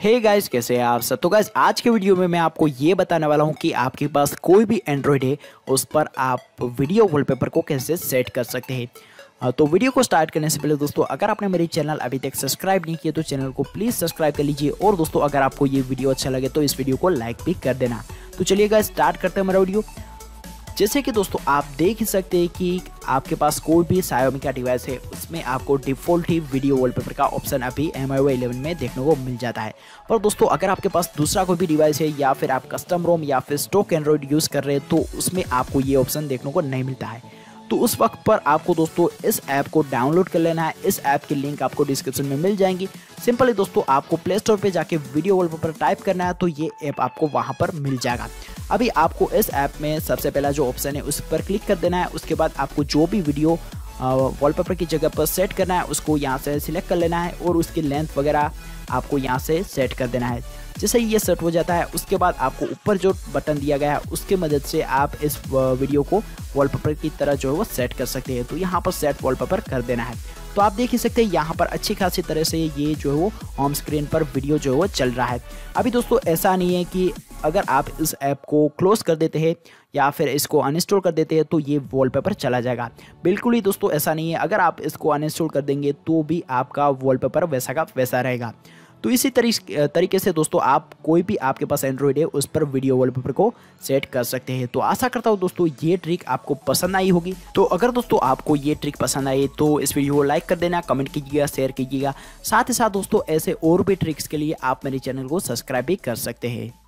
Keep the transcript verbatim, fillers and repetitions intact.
Hey guys, कैसे हैं आप सब। तो गाइस आज के वीडियो में मैं आपको ये बताने वाला हूँ कि आपके पास कोई भी एंड्रॉयड है उस पर आप वीडियो वॉलपेपर को कैसे सेट कर सकते हैं। अ, तो वीडियो को स्टार्ट करने से पहले दोस्तों, अगर आपने मेरे चैनल अभी तक सब्सक्राइब नहीं किया तो चैनल को प्लीज़ सब्सक्राइब कर लीजिए। और दोस्तों अगर आपको ये वीडियो अच्छा लगे तो इस वीडियो को लाइक भी कर देना। तो चलिए गाइस स्टार्ट करते हैं हमारा वीडियो। जैसे कि दोस्तों आप देख ही सकते हैं कि आपके पास कोई भी xiaomi का डिवाइस है उसमें आपको डिफ़ॉल्ट ही वीडियो वॉलपेपर का ऑप्शन अभी M I U I eleven में देखने को मिल जाता है। पर दोस्तों अगर आपके पास दूसरा कोई भी डिवाइस है या फिर आप कस्टम रोम या फिर स्टॉक एंड्रॉयड यूज़ कर रहे हैं तो उसमें आपको ये ऑप्शन देखने को नहीं मिलता है। तो उस वक्त पर आपको दोस्तों इस ऐप को डाउनलोड कर लेना है। इस ऐप की लिंक आपको डिस्क्रिप्शन में मिल जाएंगी। सिंपली दोस्तों आपको प्ले स्टोर पे जाके वीडियो वॉलपेपर टाइप करना है तो ये ऐप आपको वहां पर मिल जाएगा। अभी आपको इस ऐप में सबसे पहला जो ऑप्शन है उस पर क्लिक कर देना है। उसके बाद आपको जो भी वीडियो वॉलपेपर की जगह पर सेट करना है उसको यहाँ से सिलेक्ट कर लेना है और उसकी लेंथ वगैरह आपको यहाँ से सेट कर देना है। जैसे ये सेट हो जाता है उसके बाद आपको ऊपर जो बटन दिया गया है उसकी मदद से आप इस वीडियो को वॉलपेपर की तरह जो है वो सेट कर सकते हैं। तो यहाँ पर सेट वॉलपेपर कर देना है। तो आप देख ही सकते हैं यहाँ पर अच्छी खासी तरह से ये जो है वो होम स्क्रीन पर वीडियो जो है वो चल रहा है। अभी दोस्तों ऐसा नहीं है कि अगर आप इस ऐप को क्लोज कर देते हैं या फिर इसको अनइंस्टॉल कर देते हैं तो ये वॉलपेपर चला जाएगा। बिल्कुल ही दोस्तों ऐसा नहीं है। अगर आप इसको अनइंस्टॉल कर देंगे तो भी आपका वॉलपेपर वैसा का वैसा रहेगा। तो इसी तरीके से दोस्तों आप कोई भी आपके पास एंड्रॉयड है उस पर वीडियो वॉलपेपर को सेट कर सकते हैं। तो आशा करता हूँ दोस्तों ये ट्रिक आपको पसंद आई होगी। तो अगर दोस्तों आपको ये ट्रिक पसंद आई तो इस वीडियो को लाइक कर देना, कमेंट कीजिएगा, शेयर कीजिएगा। साथ ही साथ दोस्तों ऐसे और भी ट्रिक्स के लिए आप मेरे चैनल को सब्सक्राइब भी कर सकते हैं।